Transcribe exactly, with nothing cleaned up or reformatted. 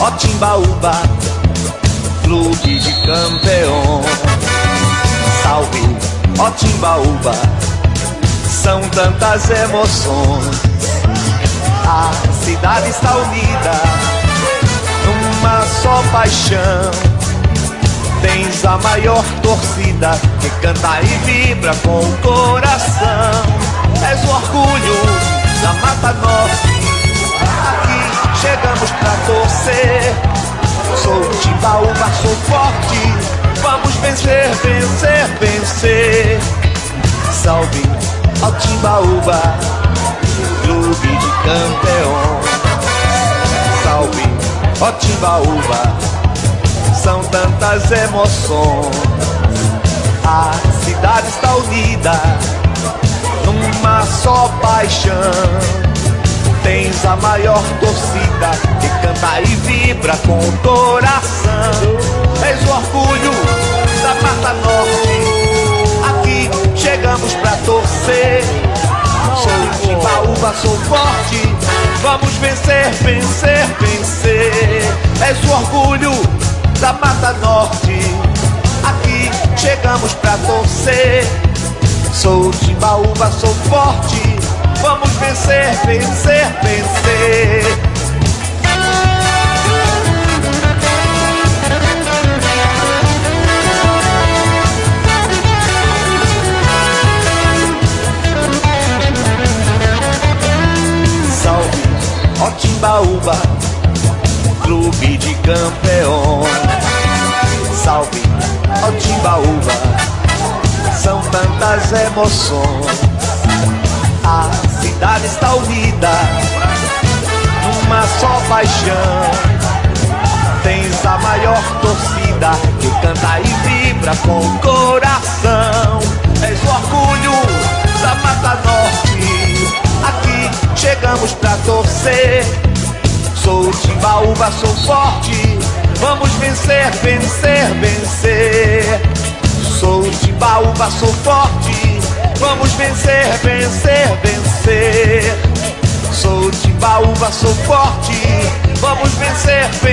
ó Timbaúba, clube de campeões. Salve, ó Timbaúba, são tantas emoções. A cidade está unida numa só paixão. Tens a maior torcida que canta e vibra com o coração. És o orgulho da Mata Norte, aqui chegamos pra torcer. Sou Timbaúba, sou forte, vamos vencer, vencer, vencer. Salve ao Timbaúba, clube de campeões. Salve ao Timbaúba, são tantas emoções. A cidade está unida numa só paixão. Tens a maior torcida que canta e vibra com o coração. És o orgulho da Mata Norte, aqui chegamos pra torcer. Sou Timbaúba, sou forte, vamos vencer, vencer, vencer. És o orgulho da Mata Norte, aqui chegamos pra torcer. Sou Timbaúba, sou forte, vamos vencer, vencer, vencer. Salve, ó Timbaúba, clube de campeões. Salve, ó Timbaúba, são tantas emoções. A cidade está unida numa só paixão. Tens a maior torcida que canta e vibra com o coração. És o orgulho da Mata Norte, aqui chegamos pra torcer. Sou Timbaúba, sou forte, vamos vencer, vencer, vencer. Sou Timbaúba, sou forte, vamos vencer, vencer, vencer. Sou Timbaúba, sou forte, vamos vencer, vencer.